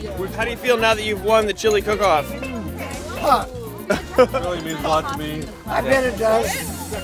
How do you feel now that you've won the chili cook-off? It really means a lot to me. I bet it does.